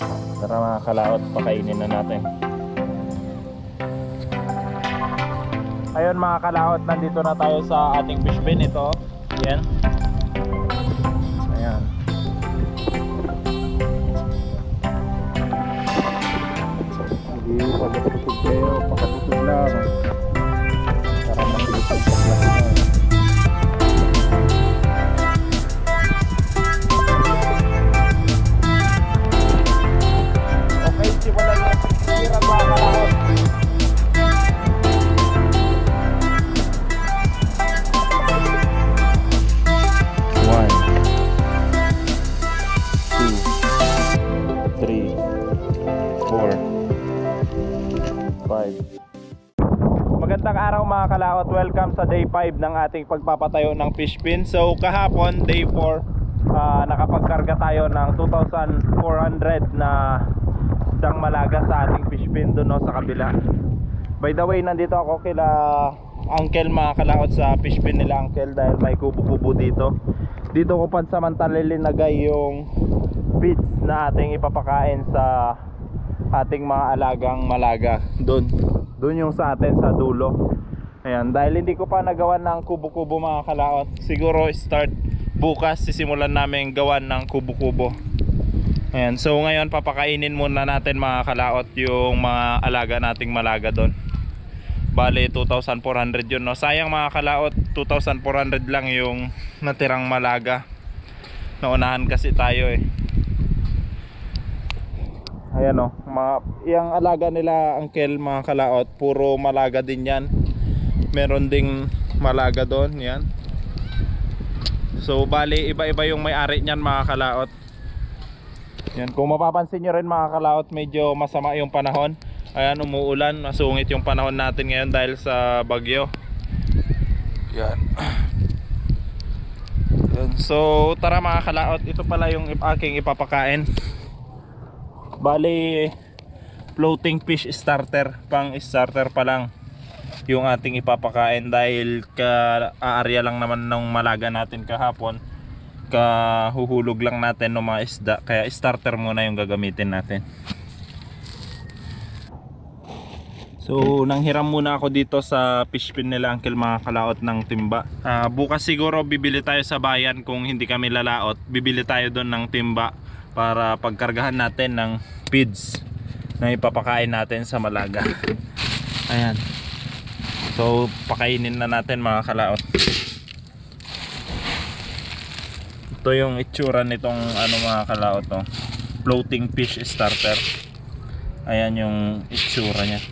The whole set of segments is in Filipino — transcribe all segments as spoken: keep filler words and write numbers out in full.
Tara mga kalaot, pakainin na natin. Ayun mga kalaot, nandito na tayo sa ating fish bin. Ito, yan. Ayan. Hindi, pagkatutog kayo, pagkatutog lang. Para mabilis ang paglasin na. Okay, simulan na sisiran mga kalaot. Magandang araw mga kalaot, welcome sa day five ng ating pagpapatayo ng fish bin. So kahapon, day four, uh, nakapagkarga tayo ng two thousand four hundred na isdang malaga sa ating fish bin doon no, sa kabila. By the way, nandito ako kila Uncle mga kalaot sa fish bin nila Uncle dahil may kubo-kubo dito. Dito ko pansamantala linagay yung feeds na ating ipapakain sa ating mga alagang malaga doon. Doon yung sa atin sa dulo. Ayan, dahil hindi ko pa nagawa ng kubo-kubo mga kalaot, siguro start bukas sisimulan namin gawan ng kubo-kubo. Ayan, so ngayon papakainin muna natin mga kalaot yung mga alaga nating malaga doon. Bale two thousand four hundred yun no. Sayang mga kalaot, two thousand four hundred lang yung natirang malaga. Naunahan kasi tayo eh. Ayan o, mga, yung alaga nila Uncle mga kalaot, puro malaga din yan. Meron ding malaga doon, yan. So bali, iba-iba yung may-ari niyan mga kalaot. Yan, kung mapapansin nyo rin mga kalaot, medyo masama yung panahon. Ayan, umuulan, masungit yung panahon natin ngayon dahil sa bagyo. Yan. Yan. So tara mga kalaot, ito pala yung aking ipapakain. Bali, floating fish starter, pang starter pa lang yung ating ipapakain dahil ka-aarya lang naman ng malaga natin kahapon, kahuhulog lang natin ng mga isda, kaya starter muna yung gagamitin natin. So nanghiram muna ako dito sa fish bin nila Uncle mga kalaot ng timba. uh, Bukas siguro bibili tayo sa bayan, kung hindi kami lalaot bibili tayo doon ng timba para pagkargahan natin ng feeds na ipapakain natin sa malaga. Ayan. So pakainin na natin mga kalaot. Ito yung itsura nitong ano mga kalaot to, floating fish starter. Ayan yung itsura nya.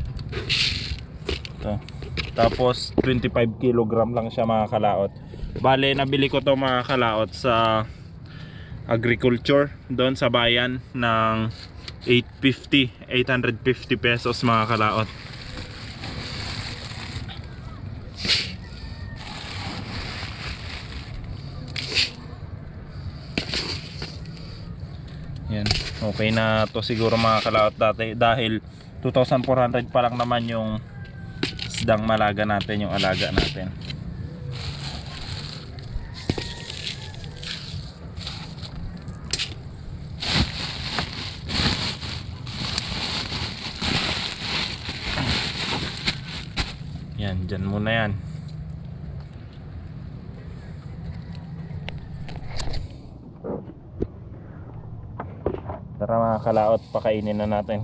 Ito. Tapos twenty-five kilogram lang siya mga kalaot. Bale nabili ko to mga kalaot sa agriculture doon sa bayan ng eight hundred fifty pesos mga kalaot. Yan, okay na to siguro mga kalaot dati, dahil two thousand four hundred pa lang naman yung isdang malaga natin, yung alaga natin. Yan, dyan muna yan. Tara mga kalaot, pakainin na natin.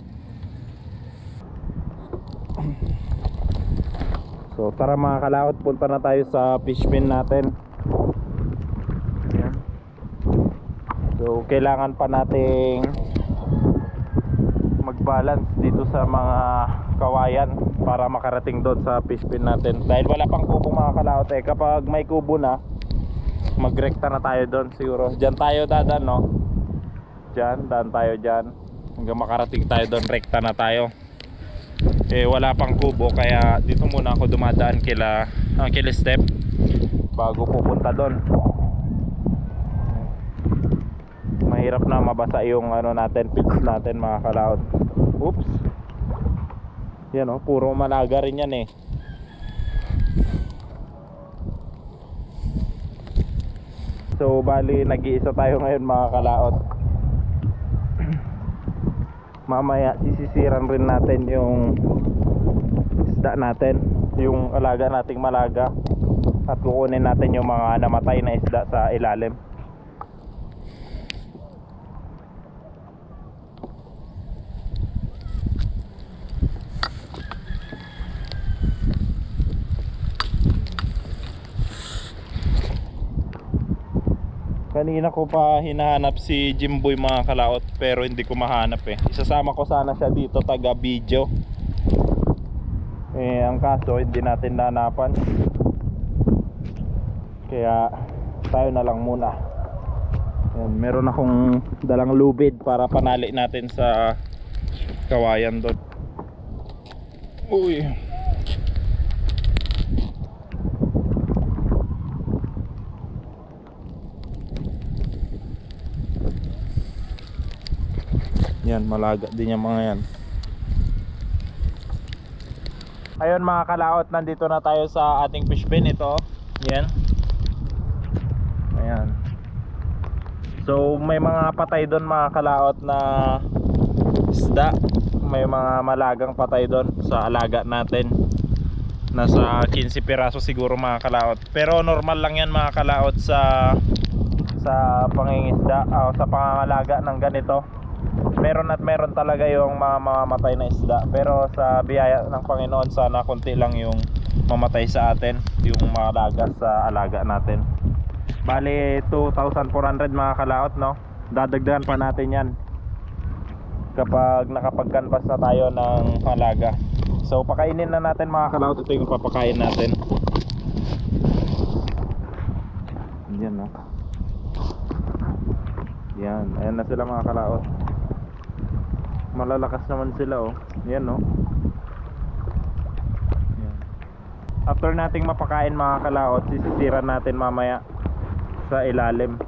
So tara mga kalaot, punta na tayo sa fish bin natin. Yan. So kailangan pa nating mag-balance dito sa mga kawayan para makarating doon sa fish bin natin, dahil wala pang kubo mga kalaot eh. Kapag may kubo na, magrekta na tayo doon siguro. Diyan tayo dadan no, diyan, daan tayo diyan hanggang makarating tayo doon, rekta na tayo. Eh wala pang kubo, kaya dito muna ako dumadaan kila Uncle Step bago pupunta doon. Mahirap na mabasa yung ano natin, feeds natin mga kalaot. Oops. Yan o, puro malaga rin yan eh. So bali nag-iisa tayo ngayon mga kalaot. mamaya sisisiran rin natin yung isda natin, yung alaga nating malaga, at kukunin natin yung mga namatay na isda sa ilalim. Kanina ko pa hinahanap si Jimboy mga kalaot, pero hindi ko mahanap eh. Isasama ko sana siya dito taga video. Eh ang kaso hindi natin nahanapan. Kaya tayo na lang muna. Yan, meron akong dalang lubid para panali natin sa kawayan doon. Uy. Yan, malaga din yung mga yan. Ayun mga kalaot, nandito na tayo sa ating fish bin. Ito, yan. Ayan. So may mga patay doon mga kalaot na isda. May mga malagang patay doon sa alaga natin. Nasa fifteen piraso siguro mga kalaot. Pero normal lang yan mga kalaot sa sa pangingisda o sa pangangalaga ng ganito. Meron at meron talaga yung mga mamamatay na isda, pero sa biyaya ng Panginoon sana konti lang yung mamatay sa atin, yung malaga sa alaga natin. Bali two thousand four hundred mga kalaot, no? Dadagdagan pa natin yan kapag nakapag-canvas na tayo ng alaga. So pakainin na natin mga kalaot. Ito yung papakain natin. Yan, no? Yan, ayan na sila mga kalaot. Malalakas naman sila, oh. Yan, no? Yan. After nating mapakain mga kalaot, sisisiran natin mamaya sa ilalim.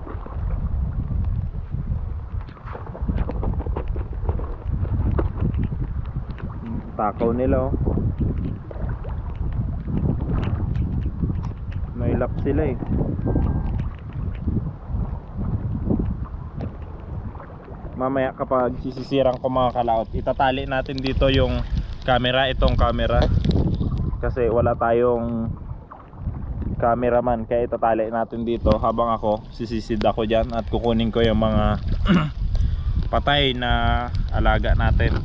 Takaw nila, oh. May lock sila eh. Mamaya kapag sisisirang ko mga kalaot, itatali natin dito yung camera, itong camera, kasi wala tayong cameraman, kaya itatali natin dito habang ako sisisid ako dyan at kukunin ko yung mga patay na alaga natin.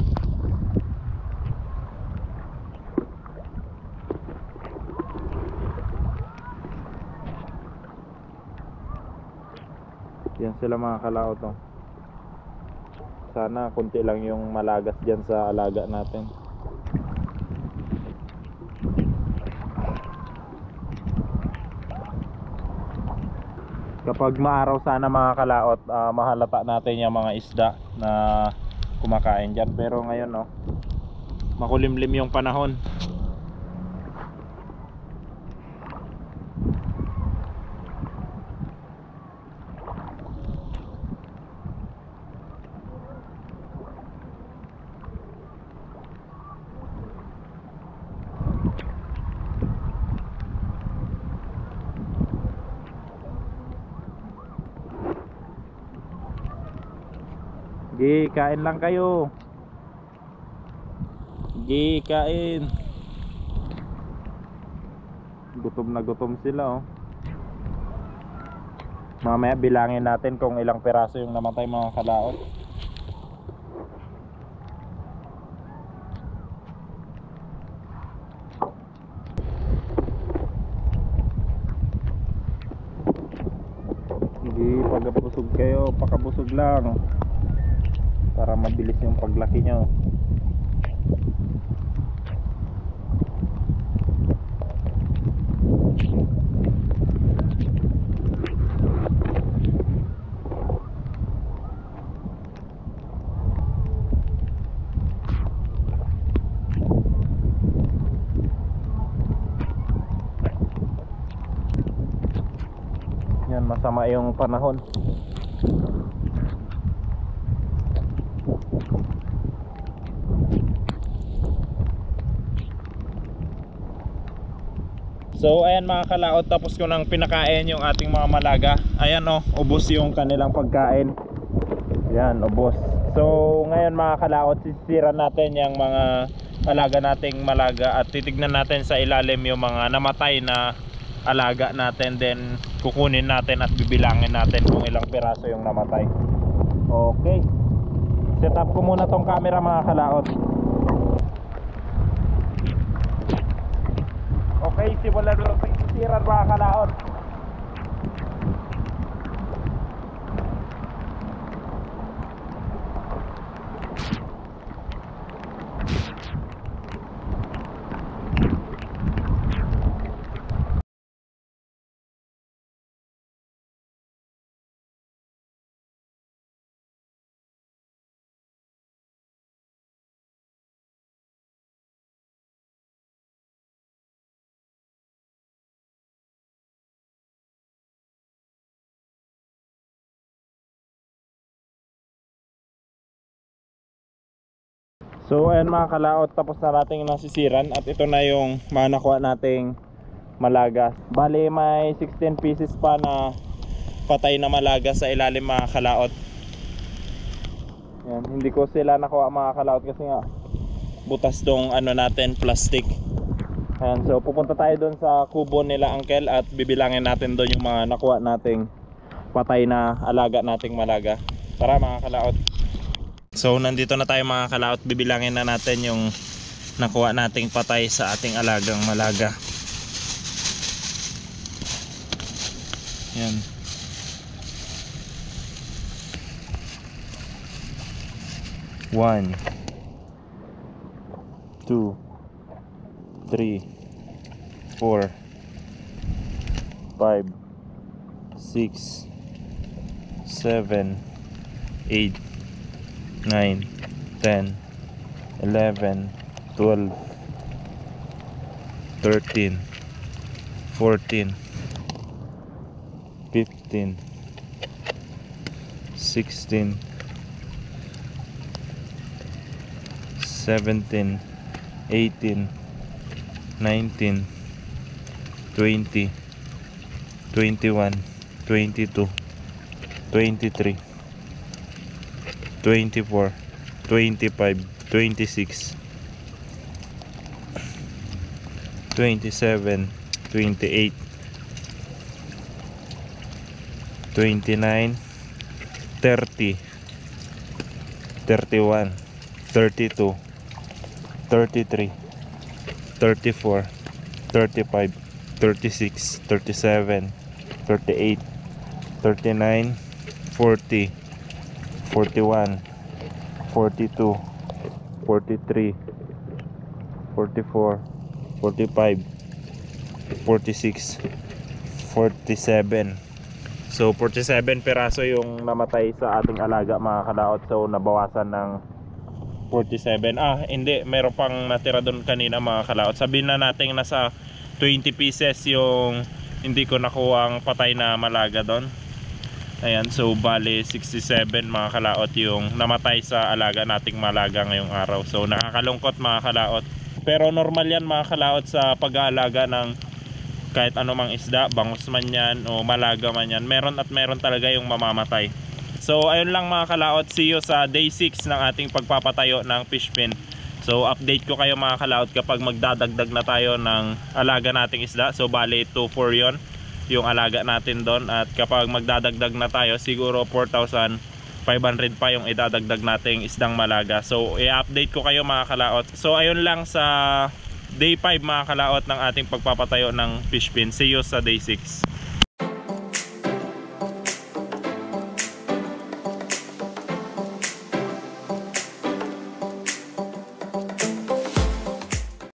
Yan sila mga kalaot, oh. Sana konti lang yung malagas dyan sa alaga natin. Kapag maaraw sana mga kalaot, uh, mahalata natin yung mga isda na kumakain dyan. Pero ngayon, no, makulimlim yung panahon. Gi, kain lang kayo. Gi, kain. Gutom na gutom sila, oh. Mamaya bilangin natin kung ilang piraso yung namatay mga kalaot. Gi, pagkabusog kayo, pakabusog lang para mabilis yung paglaki nyo. Yan, masama yung panahon. So ayan mga kalaot, tapos ko nang pinakain yung ating mga malaga. Ayan, oh, ubos yung kanilang pagkain. Ayan, ubos. So ngayon mga kalaot, sisiran natin yung mga alaga nating malaga at titignan natin sa ilalim yung mga namatay na alaga natin, then kukunin natin at bibilangin natin kung ilang piraso yung namatay. Okay, set up ko muna tong camera mga kalaot. Okay, simulan natin sisiran mga kalaot. So ayan mga kalaot, tapos na nating nasisiran at ito na yung mga nakuha nating malaga. Bali may sixteen pieces pa na patay na malaga sa ilalim mga kalaot. Yan, hindi ko sila nakuha mga kalaot kasi nga butas dong ano natin, plastic. Ayan, so pupunta tayo doon sa kubo nila uncle at bibilangin natin doon yung mga nakuha nating patay na alaga nating malaga. Tara mga kalaot. So nandito na tayo mga kalaot, bibilangin na natin yung nakuha nating patay sa ating alagang malaga. Yan. One, two, three, four, five, six, seven, eight, nine, ten, eleven, twelve, thirteen, fourteen, fifteen, sixteen, seventeen, eighteen, nineteen, twenty, twenty-one, twenty-two, twenty-three, twenty-four, twenty-five, twenty-six, twenty-seven, twenty-eight, twenty-nine, thirty, thirty-one, thirty-two, thirty-three, thirty-four, thirty-five, thirty-six, thirty-seven, thirty-eight, thirty-nine, forty, forty-one, forty-two, forty-three, forty-four, forty-five, forty-six, forty-seven. So forty-seven piraso yung namatay sa ating alaga mga kalaot. So nabawasan ng forty-seven. Ah hindi, meron pang natira doon kanina mga kalaot. Sabihin na natin nasa twenty pieces yung hindi ko nakuha ang patay na malaga doon. Ayan, so bali sixty-seven mga kalaot yung namatay sa alaga nating malaga ngayong araw. So nakakalungkot mga kalaot, pero normal yan mga kalaot sa pag-aalaga ng kahit anumang isda, bangus man yan o malaga man yan, meron at meron talaga yung mamamatay. So ayun lang mga kalaot, see you sa day six ng ating pagpapatayo ng fish pin. So update ko kayo mga kalaot kapag magdadagdag na tayo ng alaga nating isda. So bali two four yon yung alaga natin doon, at kapag magdadagdag na tayo siguro four thousand five hundred pa yung idadagdag nating isdang malaga. So i-update ko kayo mga kalaot. So ayun lang sa day five mga kalaot ng ating pagpapatayo ng fish pin. See you sa day six.